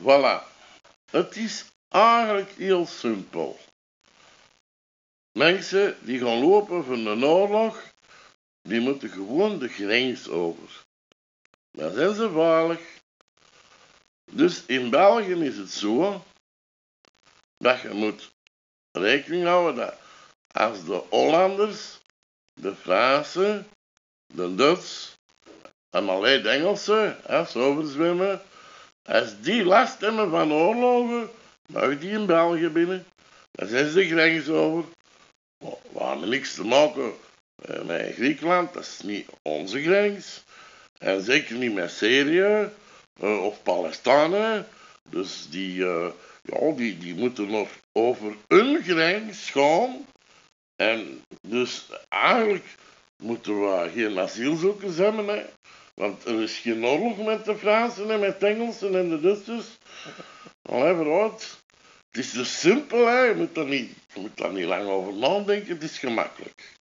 Voilà. Het is eigenlijk heel simpel. Mensen die gaan lopen van een oorlog, die moeten gewoon de grens over. Dan zijn ze veilig. Dus in België is het zo dat je moet rekening houden dat als de Hollanders, de Fransen, de Duits en alleen de Engelsen, als overzwemmen, als die last hebben van oorlogen, mag die in België binnen. Dan zijn ze de grens over. We hebben niks te maken met Griekenland, dat is niet onze grens. En zeker niet met Syrië of Palestijnen. Dus die moeten nog over hun grens gaan. En dus eigenlijk moeten we geen asielzoekers hebben. Hè. Want er is geen oorlog met de Fransen en met de Engelsen en de Duitsers. Allee, vooruit. Het is dus simpel, hè. Je moet daar niet lang over nadenken, het is gemakkelijk.